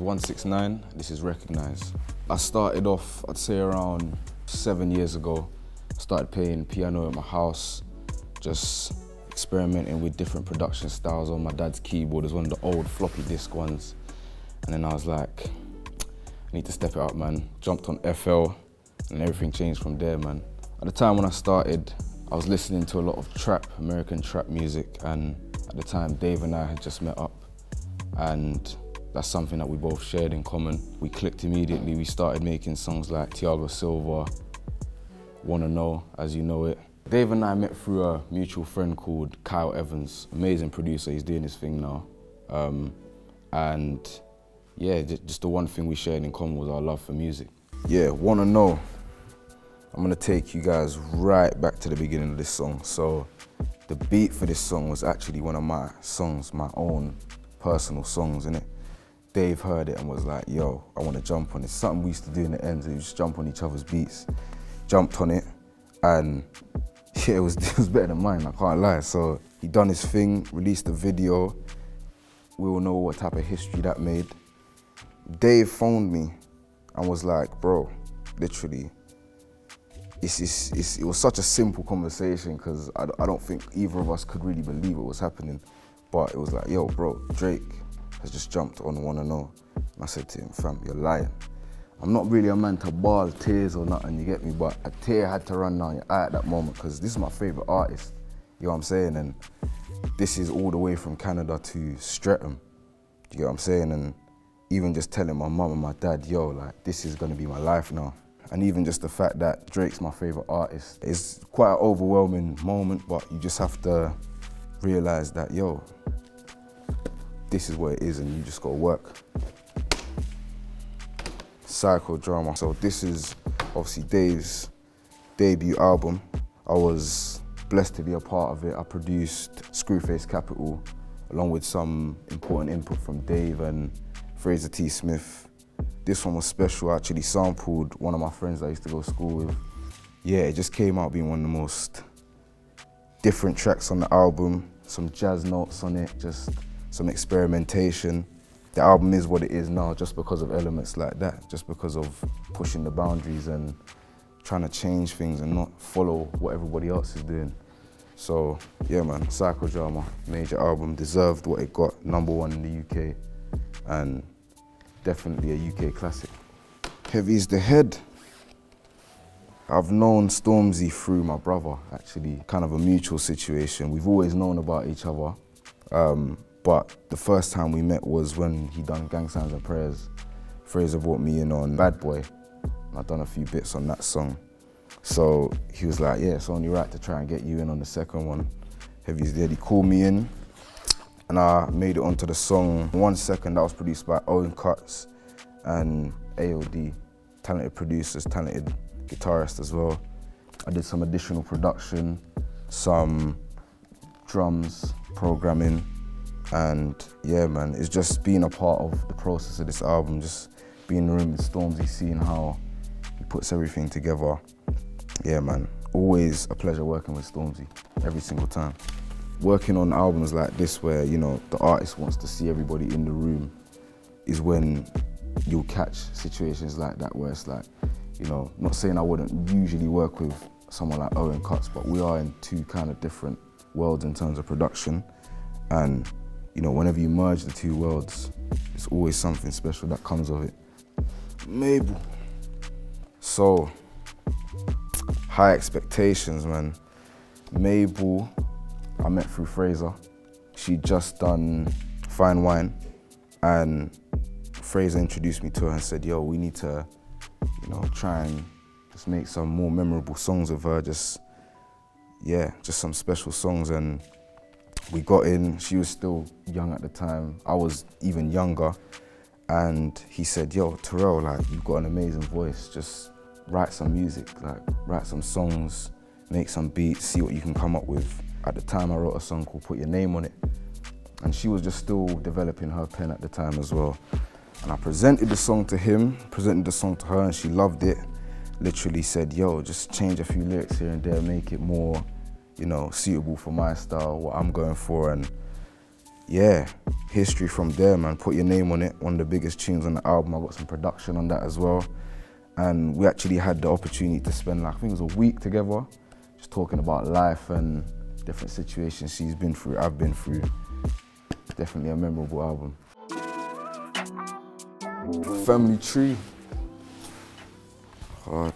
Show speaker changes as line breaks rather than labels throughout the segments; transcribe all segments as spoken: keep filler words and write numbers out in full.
is one six nine, this is Recordnise. I started off, I'd say around seven years ago. I started playing piano at my house, just experimenting with different production styles on my dad's keyboard. It was one of the old floppy disk ones. And then I was like, I need to step it up, man. Jumped on F L, and everything changed from there, man. At the time when I started, I was listening to a lot of trap, American trap music, and at the time, Dave and I had just met up, and that's something that we both shared in common. We clicked immediately. We started making songs like Thiago Silva, Wanna Know, As You Know It. Dave and I met through a mutual friend called Kyle Evans, amazing producer. He's doing his thing now. Um, and yeah, just the one thing we shared in common was our love for music. Yeah, Wanna Know. I'm gonna take you guys right back to the beginning of this song. So the beat for this song was actually one of my songs, my own personal songs, innit? Dave heard it and was like, yo, I wanna jump on it. Something we used to do in the ends, we just jump on each other's beats. Jumped on it, and yeah, it was, it was better than mine, I can't lie. So he done his thing, released the video. We all know what type of history that made. Dave phoned me and was like, bro, literally, It's, it's, it's, it was such a simple conversation because I, I don't think either of us could really believe what was happening. But it was like, yo, bro, Drake has just jumped on Wanna Know. And I said to him, fam, you're lying. I'm not really a man to bawl tears or nothing, you get me? But a tear had to run down your eye at that moment because this is my favorite artist, you know what I'm saying? And this is all the way from Canada to Streatham, you get what I'm saying? And even just telling my mum and my dad, yo, like, this is gonna be my life now. And even just the fact that Drake's my favorite artist is quite an overwhelming moment, but you just have to realize that, yo, this is what it is and you just gotta work. Psychodrama. So this is obviously Dave's debut album. I was blessed to be a part of it. I produced Screwface Capital along with some important input from Dave and Fraser T. Smith. This one was special. I actually sampled one of my friends I used to go to school with. Yeah, it just came out being one of the most different tracks on the album, some jazz notes on it, just some experimentation. The album is what it is now just because of elements like that, just because of pushing the boundaries and trying to change things and not follow what everybody else is doing. So yeah, man, Psychodrama, major album, deserved what it got, number one in the U K, and definitely a U K classic. Heavie's the Head. I've known Stormzy through my brother, actually, kind of a mutual situation. We've always known about each other, um, but the first time we met was when he done Gang Signs and Prayers. Fraser brought me in on Bad Boy, and I've done a few bits on that song. So he was like, yeah, it's only right to try and get you in on the second one. Heavie's the Head. He called me in, and I made it onto the song One Second. That was produced by Owen Cuts and A O D, talented producers, talented guitarist as well. I did some additional production, some drums, programming, and yeah, man, it's just being a part of the process of this album, just being in the room with Stormzy, seeing how he puts everything together. Yeah, man, always a pleasure working with Stormzy, every single time. Working on albums like this where, you know, the artist wants to see everybody in the room is when you'll catch situations like that where it's like, you know, not saying I wouldn't usually work with someone like Owen Cuts, but we are in two kind of different worlds in terms of production. And, you know, whenever you merge the two worlds, it's always something special that comes of it. Mabel. So, high expectations, man. Mabel, I met through Fraser. She'd just done Fine Wine, and Fraser introduced me to her and said, yo, we need to, you know, try and just make some more memorable songs with her, just, yeah, just some special songs. And we got in, she was still young at the time, I was even younger, and he said, yo, Terrell, like, you've got an amazing voice, just write some music, like, write some songs, make some beats, see what you can come up with. At the time, I wrote a song called Put Your Name On It, and she was just still developing her pen at the time as well. And I presented the song to him, presented the song to her, and she loved it. Literally said, yo, just change a few lyrics here and there, make it more, you know, suitable for my style, what I'm going for. And yeah, history from there, man. Put Your Name on it, one of the biggest tunes on the album. I got some production on that as well. And we actually had the opportunity to spend, like, I think it was a week together, just talking about life and different situations she's been through, I've been through. Definitely a memorable album. Family Tree. Hard.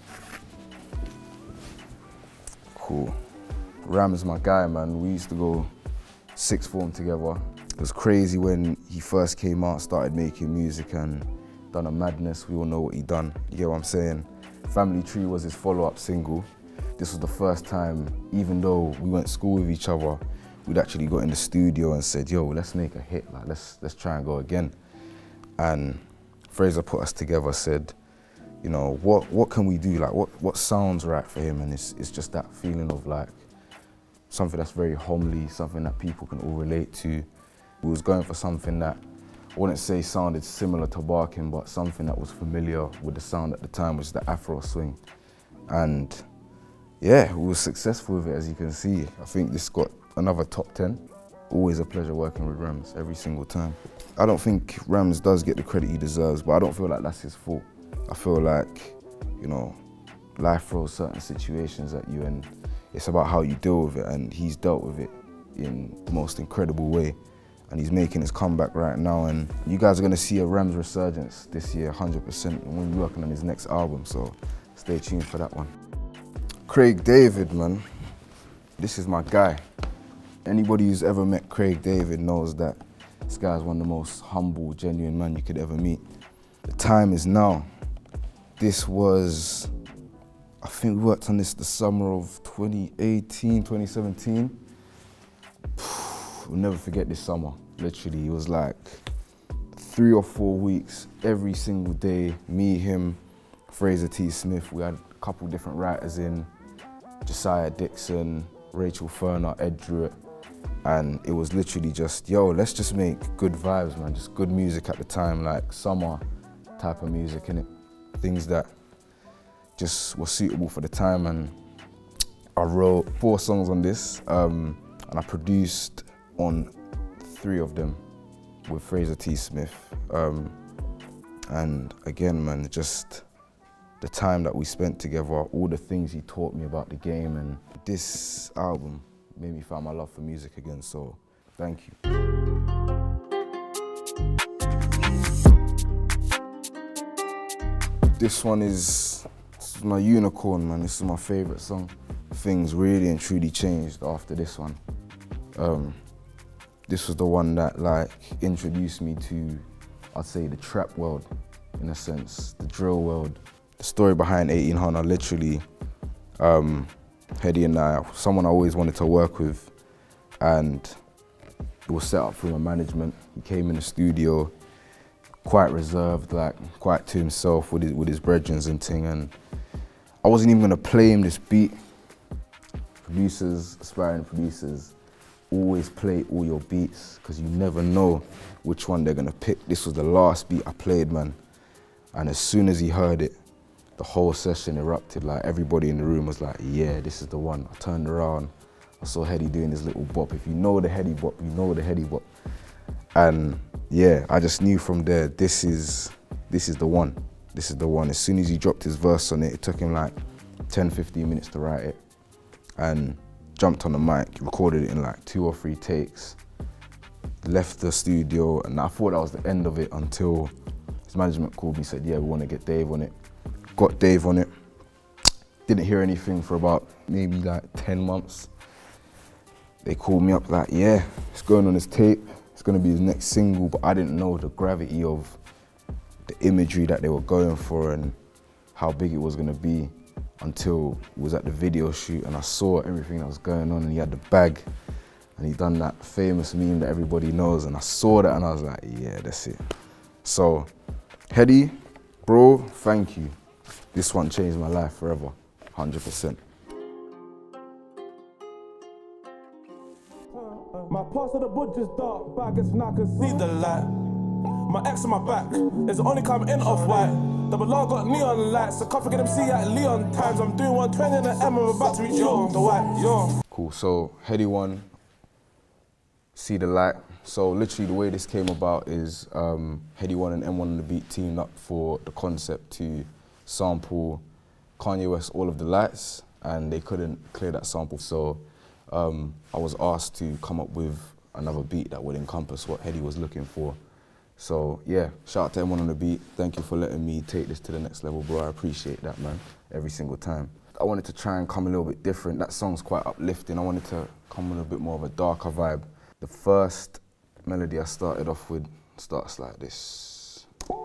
Cool. Ram is my guy, man. We used to go sixth form together. It was crazy when he first came out, started making music and done a madness. We all know what he done. You get what I'm saying? Family Tree was his follow-up single. This was the first time, even though we went to school with each other, we'd actually got in the studio and said, yo, let's make a hit, like, let's, let's try and go again. And Fraser put us together, said, you know, what, what can we do? Like, what, what sounds right for him? And it's, it's just that feeling of, like, something that's very homely, something that people can all relate to. We was going for something that, I wouldn't say sounded similar to Barking, but something that was familiar with the sound at the time, which is the Afro swing. And yeah, we were successful with it, as you can see. I think this got another top ten. Always a pleasure working with Rams, every single time. I don't think Rams does get the credit he deserves, but I don't feel like that's his fault. I feel like, you know, life throws certain situations at you and it's about how you deal with it, and he's dealt with it in the most incredible way. And he's making his comeback right now, and you guys are gonna see a Rams resurgence this year, one hundred percent, and we'll be working on his next album, so stay tuned for that one. Craig David, man, this is my guy. Anybody who's ever met Craig David knows that this guy's one of the most humble, genuine men you could ever meet. The time is now. This was, I think we worked on this the summer of twenty eighteen, twenty seventeen. We'll never forget this summer. Literally, it was like three or four weeks, every single day, me, him, Fraser T. Smith. We had a couple different writers in, Josiah Dixon, Rachel Ferner, Ed Druitt. And it was literally just, yo, let's just make good vibes, man. Just good music at the time, like summer type of music, innit? Things that just were suitable for the time. And I wrote four songs on this, um, and I produced on three of them with Fraser T. Smith. Um, and again, man, just the time that we spent together, all the things he taught me about the game, and this album made me find my love for music again, so thank you. This one is, this is my unicorn, man. This is my favorite song. Things really and truly changed after this one. Um, this was the one that like introduced me to, I'd say, the trap world, in a sense, the drill world. The story behind eighteen hundred, literally, um, Headie and I, someone I always wanted to work with, and it was set up through my management. He came in the studio, quite reserved, like quite to himself with his, with his brethren and thing, and I wasn't even gonna play him this beat. Producers, aspiring producers, always play all your beats, because you never know which one they're gonna pick. This was the last beat I played, man. And as soon as he heard it, the whole session erupted. Like, everybody in the room was like, yeah, this is the one. I turned around, I saw Headie doing his little bop. If you know the Headie bop, you know the Headie bop. And yeah, I just knew from there, this is, this is the one. This is the one. As soon as he dropped his verse on it, it took him like ten, fifteen minutes to write it. And jumped on the mic, recorded it in like two or three takes, left the studio, and I thought that was the end of it until his management called me, said, yeah, we want to get Dave on it. Got Dave on it. Didn't hear anything for about maybe like ten months. They called me up like, yeah, it's going on his tape, it's going to be his next single, but I didn't know the gravity of the imagery that they were going for and how big it was going to be, until it was at the video shoot and I saw everything that was going on, and he had the bag and he done that famous meme that everybody knows, and I saw that and I was like, yeah, that's it. So, Headie, bro, thank you. This one changed my life forever, one hundred percent.
My parts of the wood just dark, but I guess now I can see the light. My ex on my back is the only come in off-white. Double R got neon lights, so can't forget them see at Leon times. I'm doing one twenty in the M, I'm about to reach yo, the white, yo.
Cool, so Headie one, See the Light. So literally the way this came about is um, Headie One and M one on the Beat teamed up for the concept to sample Kanye West's All of the Lights, and they couldn't clear that sample. So um, I was asked to come up with another beat that would encompass what Headie was looking for. So yeah, shout out to M one on the Beat. Thank you for letting me take this to the next level, bro. I appreciate that, man, every single time. I wanted to try and come a little bit different. That song's quite uplifting. I wanted to come with a bit more of a darker vibe. The first melody I started off with starts like this.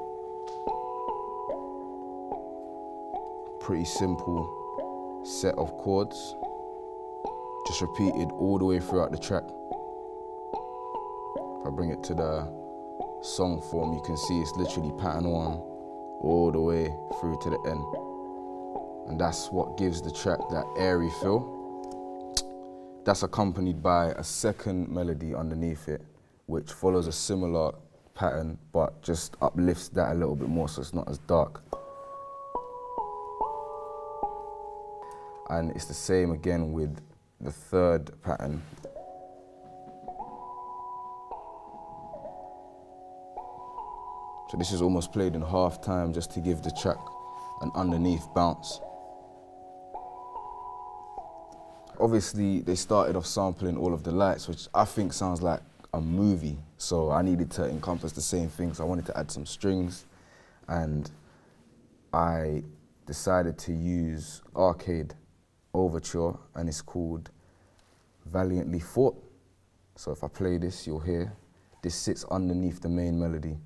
Pretty simple set of chords, just repeated all the way throughout the track. If I bring it to the song form, you can see it's literally pattern one all the way through to the end. And that's what gives the track that airy feel. That's accompanied by a second melody underneath it, which follows a similar pattern, but just uplifts that a little bit more so it's not as dark. And it's the same again with the third pattern. So this is almost played in half time just to give the track an underneath bounce. Obviously, they started off sampling All of the Lights, which I think sounds like a movie. So I needed to encompass the same thing. So I wanted to add some strings, and I decided to use Arcade Overture, and it's called Valiantly Fought. So if I play this, you'll hear this sits underneath the main melody.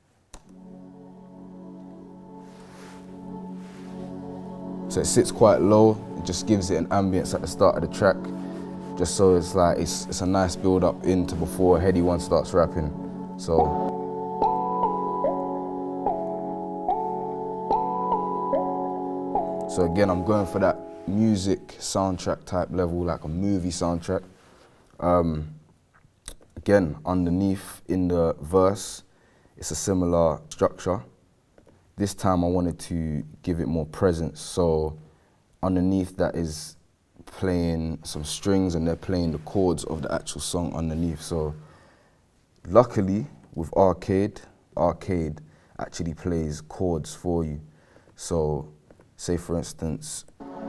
So it sits quite low, it just gives it an ambience at the start of the track, just so it's like, it's, it's a nice build up into before Headie One starts rapping. So. So again, I'm going for that music soundtrack type level, like a movie soundtrack. Um, again, underneath in the verse, it's a similar structure. This time I wanted to give it more presence, so underneath that is playing some strings and they're playing the chords of the actual song underneath. So luckily with Arcade, Arcade actually plays chords for you. So say for instance,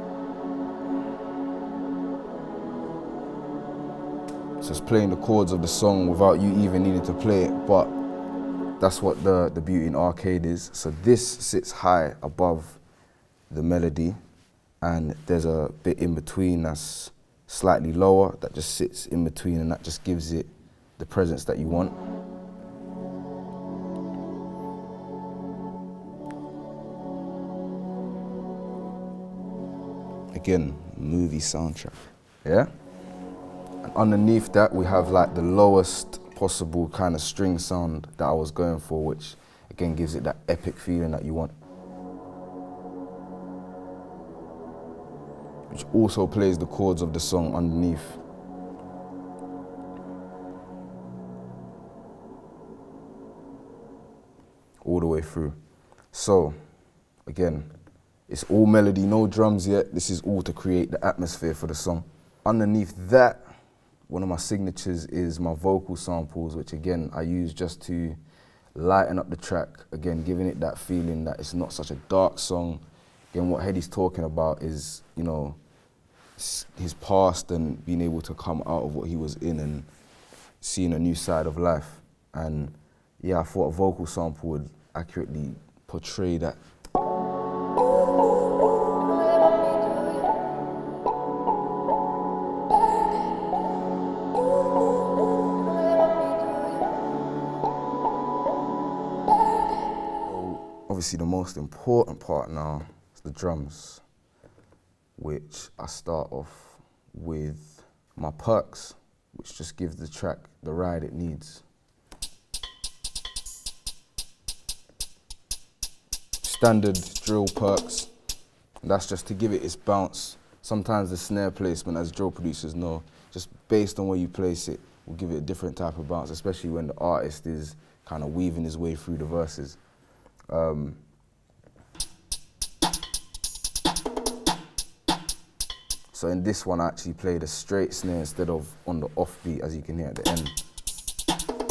so it's playing the chords of the song without you even needing to play it, but that's what the, the beauty in Arcade is. So this sits high above the melody, and there's a bit in between that's slightly lower that just sits in between, and that just gives it the presence that you want. Again, movie soundtrack, yeah? And underneath that we have like the lowest possible kind of string sound that I was going for, which again gives it that epic feeling that you want. Which also plays the chords of the song underneath. All the way through. So, again, it's all melody, no drums yet. This is all to create the atmosphere for the song. Underneath that, one of my signatures is my vocal samples, which again, I use just to lighten up the track. Again, giving it that feeling that it's not such a dark song. Again, what Headie's talking about is, you know, his past and being able to come out of what he was in and seeing a new side of life. And yeah, I thought a vocal sample would accurately portray that. Obviously the most important part now is the drums, which I start off with my perks, which just gives the track the ride it needs. Standard drill perks, and that's just to give it its bounce. Sometimes the snare placement, as drill producers know, just based on where you place it, will give it a different type of bounce, especially when the artist is kind of weaving his way through the verses. Um, so in this one I actually played a straight snare instead of on the offbeat, as you can hear at the end.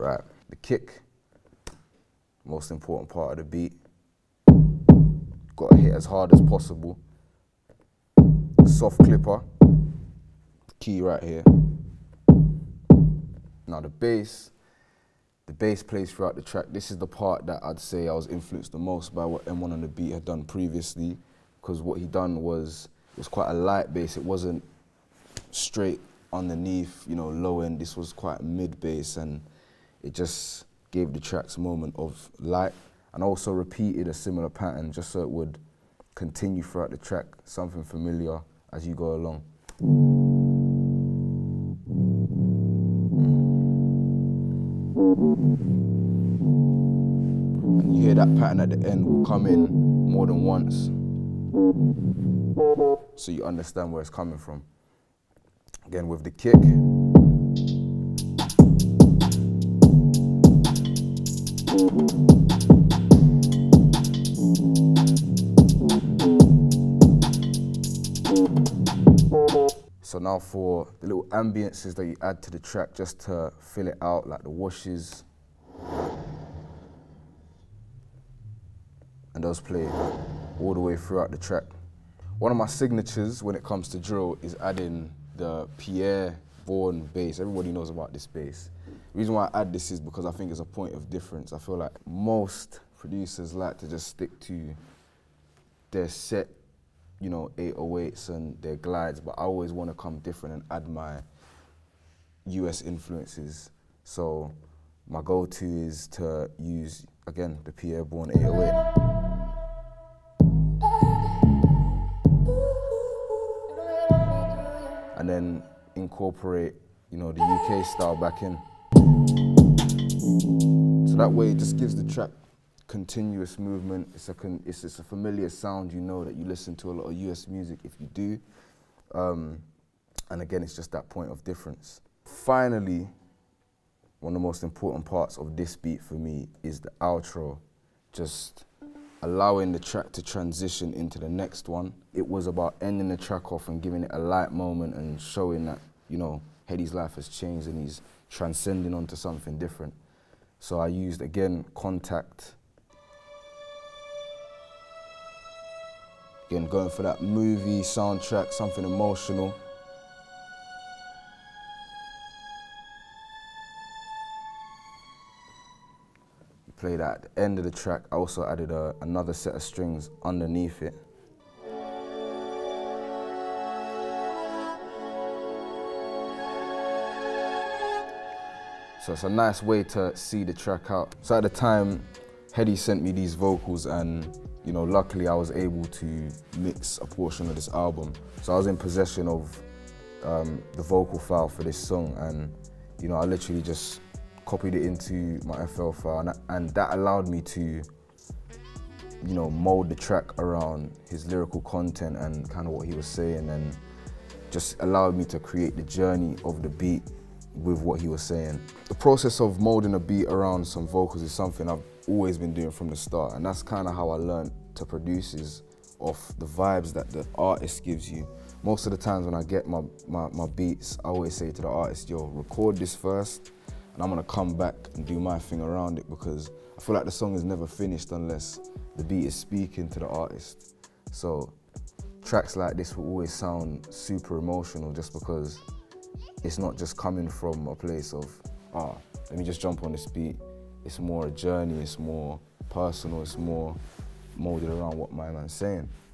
Right, the kick, most important part of the beat. Got to hit as hard as possible. Soft clipper, key right here. Now the bass, the bass plays throughout the track. This is the part that I'd say I was influenced the most by what M one on the Beat had done previously, because what he done was, it was quite a light bass. It wasn't straight underneath, you know, low end. This was quite mid bass, and it just gave the tracks a moment of light, and also repeated a similar pattern just so it would continue throughout the track, something familiar as you go along. And you hear that pattern at the end will come in more than once, so you understand where it's coming from. Again, with the kick. So now for the little ambiences that you add to the track just to fill it out, like the washes. And those play all the way throughout the track. One of my signatures when it comes to drill is adding the Pierre Bourne bass. Everybody knows about this bass. The reason why I add this is because I think it's a point of difference. I feel like most producers like to just stick to their set, you know, eight oh eights and their glides, but I always want to come different and add my U S influences. So my go-to is to use, again, the Pierre Bourne eight oh eight. And then incorporate, you know, the U K style back in. So that way it just gives the track continuous movement. It's a, con it's, it's a familiar sound, you know, that you listen to a lot of U S music if you do. Um, and again, it's just that point of difference. Finally, one of the most important parts of this beat for me is the outro. Just allowing the track to transition into the next one. It was about ending the track off and giving it a light moment and showing that, you know, Headie's life has changed and he's transcending onto something different. So I used, again, Contact. Again, going for that movie soundtrack, something emotional. Play that at the end of the track. I also added a, another set of strings underneath it. So it's a nice way to see the track out. So at the time, Headie sent me these vocals, and you know, luckily I was able to mix a portion of this album. So I was in possession of um, the vocal file for this song, and you know, I literally just copied it into my F L file, and, and that allowed me to, you know, mold the track around his lyrical content and kind of what he was saying, and just allowed me to create the journey of the beat with what he was saying. The process of molding a beat around some vocals is something I've always been doing from the start, and that's kind of how I learned to produce, is off the vibes that the artist gives you. Most of the times when I get my, my, my beats, I always say to the artist, yo, record this first, and I'm gonna come back and do my thing around it, because I feel like the song is never finished unless the beat is speaking to the artist. So tracks like this will always sound super emotional, just because it's not just coming from a place of, ah, let me just jump on this beat. It's more a journey, it's more personal, it's more molded around what my man's saying.